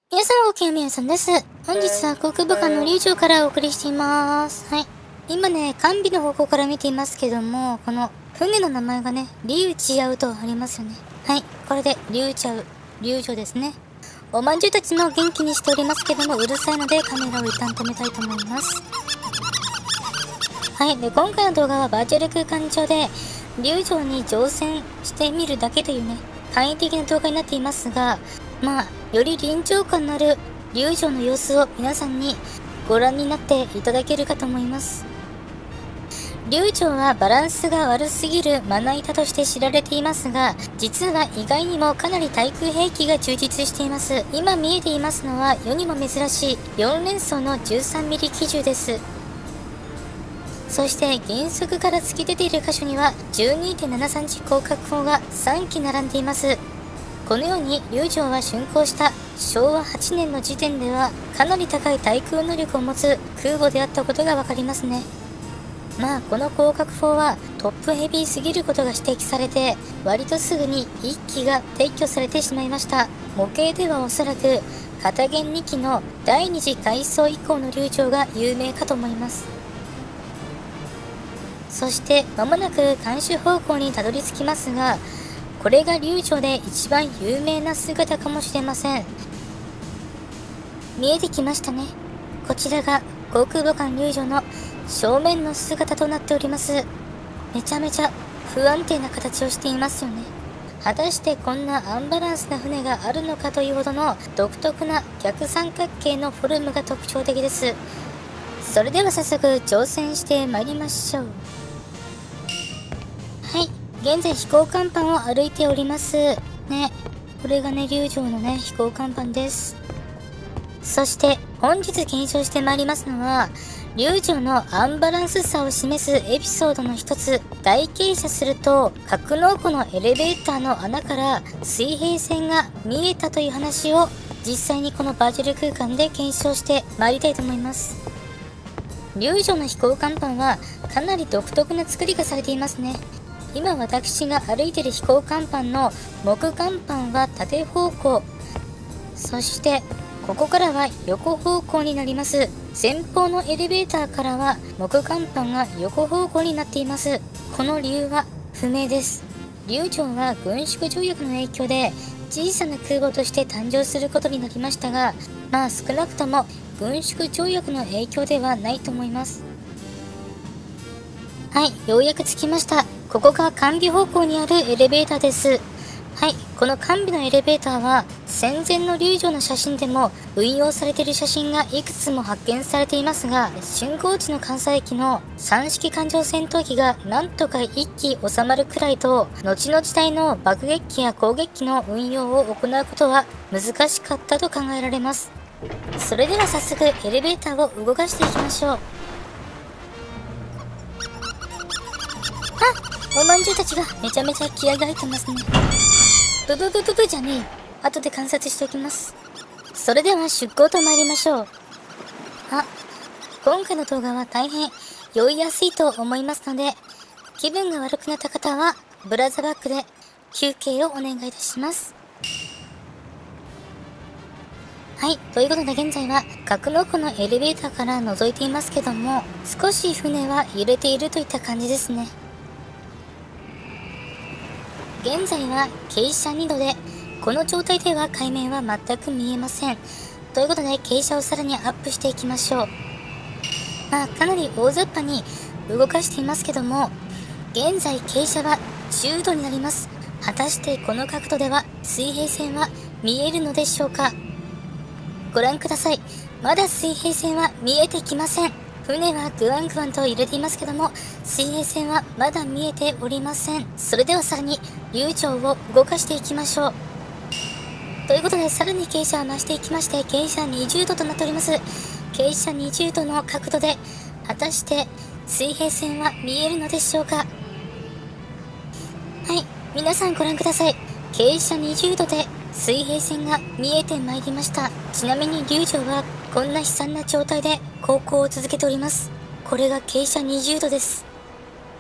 皆様ごきげんみやさんです。本日は航空母艦の竜城からお送りしています。はい。今ね、艦尾の方向から見ていますけども、この船の名前がね、リュウチアウとありますよね。はい。これでリュウチャウ、竜城ですね。おまんじゅうたちも元気にしておりますけども、うるさいのでカメラを一旦止めたいと思います。はい。で、今回の動画はバーチャル空間上で、竜城に乗船してみるだけというね、簡易的な動画になっていますが、まあ、より臨場感のある竜城の様子を皆さんにご覧になっていただけるかと思います。竜城はバランスが悪すぎるまな板として知られていますが、実は意外にもかなり対空兵器が充実しています。今見えていますのは世にも珍しい4連装の 13mm 機銃です。そして原則から突き出ている箇所には 12.73 広角砲が3機並んでいます。このように竜城は竣工した昭和8年の時点ではかなり高い対空能力を持つ空母であったことがわかりますね。まあこの広角砲はトップヘビーすぎることが指摘されて、割とすぐに1機が撤去されてしまいました。模型ではおそらく片舷2機の第二次改装以降の竜城が有名かと思います。そして間もなく監視方向にたどり着きますが、これが竜城で一番有名な姿かもしれません。見えてきましたね。こちらが航空母艦竜城の正面の姿となっております。めちゃめちゃ不安定な形をしていますよね。果たしてこんなアンバランスな船があるのかというほどの独特な逆三角形のフォルムが特徴的です。それでは早速挑戦してまいりましょう。はい。現在飛行甲板を歩いておりますね。これがね、竜城のね、飛行甲板です。そして本日検証してまいりますのは、竜城のアンバランスさを示すエピソードの一つ、大傾斜すると格納庫のエレベーターの穴から水平線が見えたという話を実際にこのバーチャル空間で検証してまいりたいと思います。竜城の飛行甲板はかなり独特な作りがされていますね。今私が歩いている飛行甲板の木甲板は縦方向、そしてここからは横方向になります。前方のエレベーターからは木甲板が横方向になっています。この理由は不明です。竜城は軍縮条約の影響で小さな空母として誕生することになりましたが、まあ少なくとも軍縮条約の影響ではないと思います。はい、ようやく着きました。ここが艦尾方向にあるエレベーターです。はい、この艦尾のエレベーターは戦前の竜城の写真でも運用されている写真がいくつも発見されていますが、竣工時の艦載機の3式艦上戦闘機がなんとか1機収まるくらいと、後の時代の爆撃機や攻撃機の運用を行うことは難しかったと考えられます。それでは早速エレベーターを動かしていきましょう。おまんじゅうたちがめちゃめちゃ気合が入ってますね。ブブブブブじゃねえよ。後で観察しておきます。それでは出港と参りましょう。今回の動画は大変酔いやすいと思いますので、気分が悪くなった方はブラザーバックで休憩をお願いいたします。はい、ということで現在は格納庫のエレベーターから覗いていますけども、少し船は揺れているといった感じですね。現在は傾斜2度で、この状態では海面は全く見えません。ということで傾斜をさらにアップしていきましょう。まあかなり大雑把に動かしていますけども、現在傾斜は10度になります。果たしてこの角度では水平線は見えるのでしょうか。ご覧ください。まだ水平線は見えてきません。船はグワングワンと揺れていますけども、水平線はまだ見えておりません。それではさらに竜城を動かしていきましょう。ということでさらに傾斜を増していきまして、傾斜20度となっております。傾斜20度の角度で果たして水平線は見えるのでしょうか。はい、皆さんご覧ください。傾斜20度で水平線が見えてまいりました。ちなみに竜城はこんな悲惨な状態で航行を続けております。これが傾斜20度です。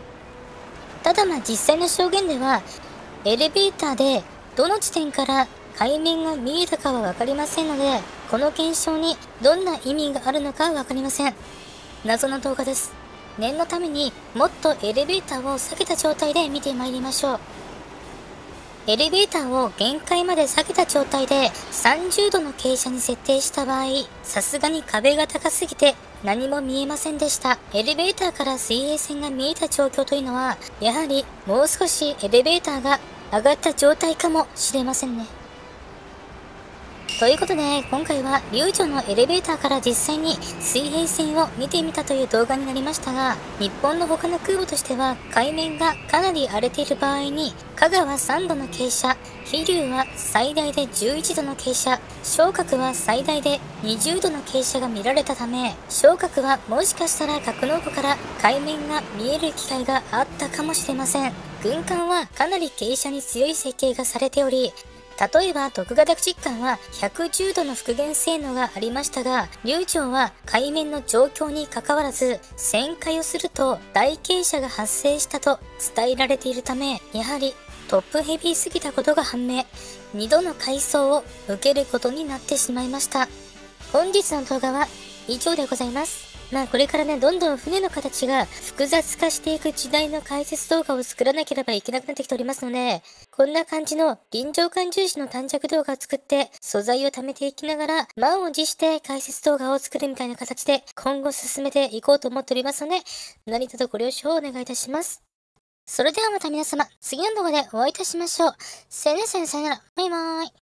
ただ実際の証言ではエレベーターでどの地点から海面が見えたかはわかりませんので、この現象にどんな意味があるのかわかりません。謎の動画です。念のためにもっとエレベーターを下げた状態で見てまいりましょう。エレベーターを限界まで下げた状態で30度の傾斜に設定した場合、さすがに壁が高すぎて何も見えませんでした。エレベーターから水平線が見えた状況というのは、やはりもう少しエレベーターが上がった状態かもしれませんね。ということで、今回は流暢のエレベーターから実際に水平線を見てみたという動画になりましたが、日本の他の空母としては海面がかなり荒れている場合に、香川3度の傾斜、飛龍は最大で11度の傾斜、昇格は最大で20度の傾斜が見られたため、昇格はもしかしたら格納庫から海面が見える機会があったかもしれません。軍艦はかなり傾斜に強い設計がされており、例えば徳型駆逐艦は110度の復元性能がありましたが、流暢は海面の状況に関わらず、旋回をすると大傾斜が発生したと伝えられているため、やはりトップヘビーすぎたことが判明。2度の改装を受けることになってしまいました。本日の動画は以上でございます。これからね、どんどん船の形が複雑化していく時代の解説動画を作らなければいけなくなってきておりますので、こんな感じの臨場感重視の短尺動画を作って、素材を貯めていきながら、満を持して解説動画を作るみたいな形で、今後進めていこうと思っておりますので、何卒ご了承をお願いいたします。それではまた皆様、次の動画でお会いいたしましょう。せねせねさよなら。バイバーイ。